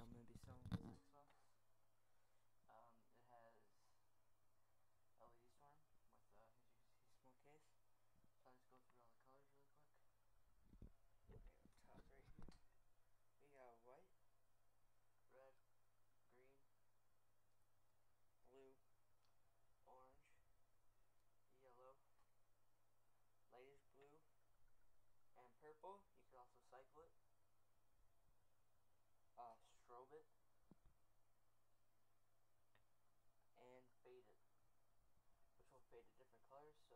I'm going to be selling this Xbox. It has LED storm with, as you can see, small case. So I'll just go through all the colors really quick. Top right here, we got white, red, green, blue, orange, yellow, lightish blue, and purple. You could also cycle it, strobe it, and fade it, which will fade to different colors. So